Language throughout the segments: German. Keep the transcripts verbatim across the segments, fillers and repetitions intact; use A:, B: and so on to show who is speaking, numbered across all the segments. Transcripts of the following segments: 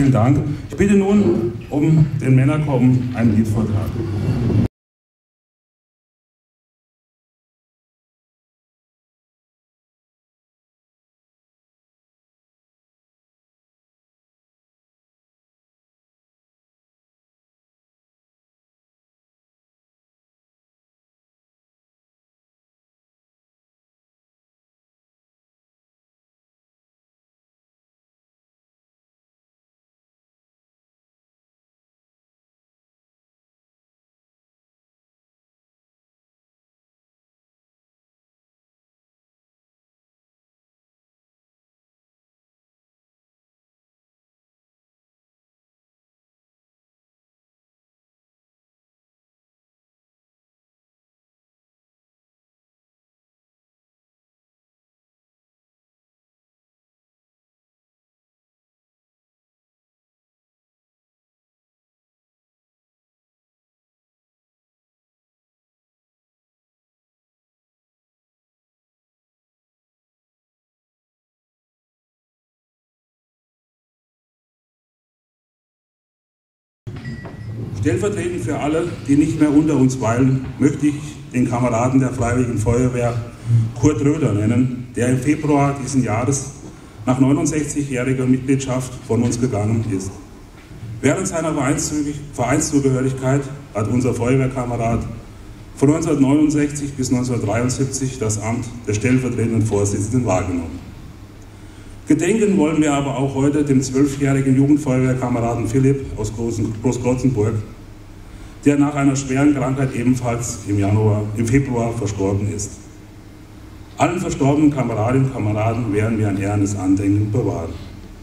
A: Vielen Dank. Ich bitte nun um den Männerchor um einen Liedvortrag. Stellvertretend für alle, die nicht mehr unter uns weilen, möchte ich den Kameraden der Freiwilligen Feuerwehr Kurt Röder nennen, der im Februar diesen Jahres nach neunundsechzigjähriger Mitgliedschaft von uns gegangen ist. Während seiner Vereinszugehörigkeit hat unser Feuerwehrkamerad von neunzehnhundertneunundsechzig bis neunzehnhundertdreiundsiebzig das Amt des stellvertretenden Vorsitzenden wahrgenommen. Gedenken wollen wir aber auch heute dem zwölfjährigen Jugendfeuerwehrkameraden Philipp aus Großklotzenburg, der nach einer schweren Krankheit ebenfalls im, Januar, im Februar verstorben ist. Allen verstorbenen Kameradinnen und Kameraden werden wir ein ehrendes Andenken bewahren.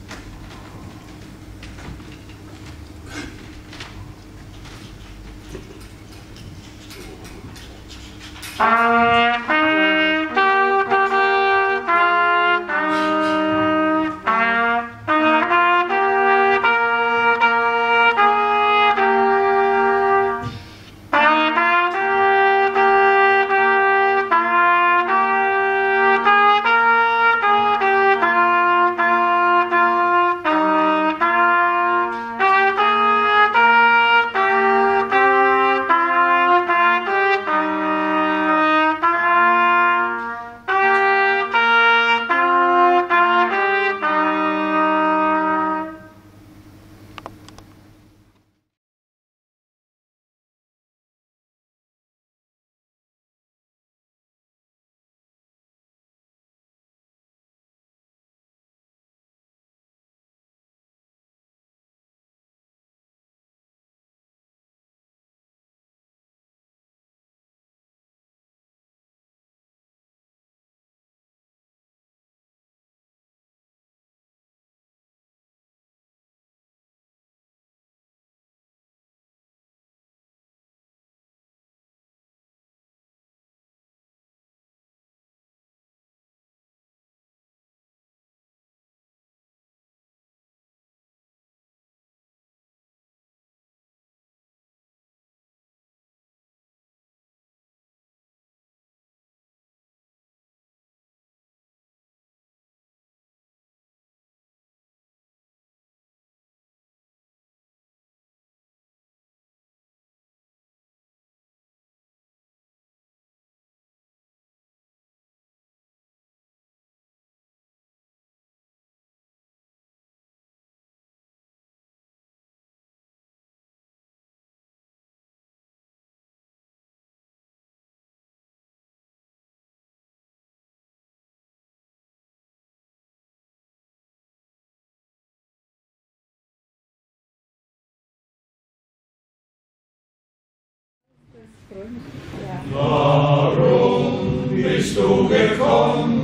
B: Warum bist du gekommen,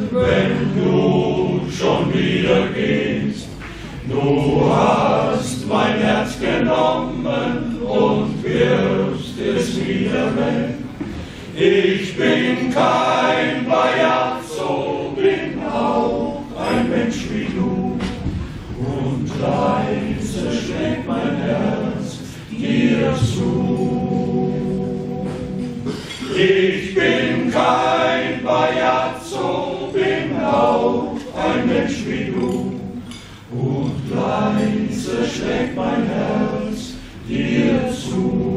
B: wenn du schon wieder gehst? Du hast mein Herz genommen und wirfst es wieder weg. Ich bin kein Bajazzo, bin auch ein Mensch wie du. Und leise schlägt mein Herz dir zu. Ich bin kein Bajazzo, bin auch ein Mensch wie du. Und leise schlägt mein Herz dir zu.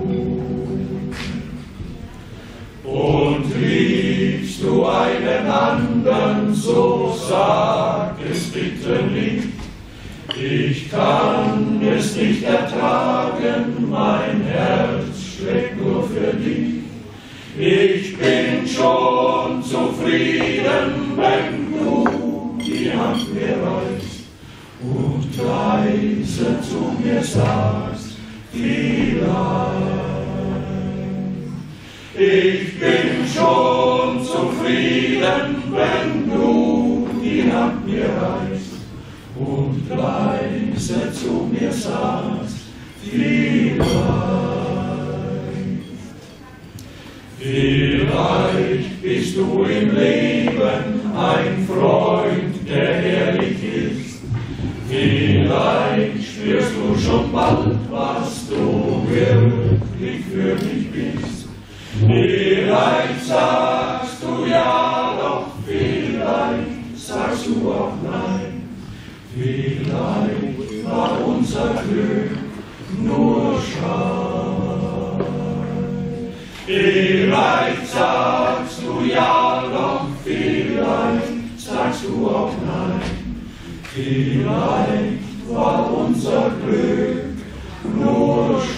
B: Und liebst du einen anderen, so sag es bitte nicht. Ich kann es nicht ertragen, mein Herz schlägt nur für dich. Ich bin schon zufrieden, wenn du die Hand mir reichst und leise zu mir sagst, vielleicht. Ich bin schon zufrieden, wenn du die Hand mir reichst und leise zu mir sagst, vielleicht. Vielleicht bist du im Leben ein Freund, der ehrlich ist. Vielleicht spürst du schon bald, was du wirklich für mich bist. Vielleicht sagst du ja, doch vielleicht sagst du auch nein. Vielleicht war unser Glück nur Schein. Vielleicht sagst du ja, doch vielleicht sagst du auch nein. Vielleicht war unser Glück nur Schein.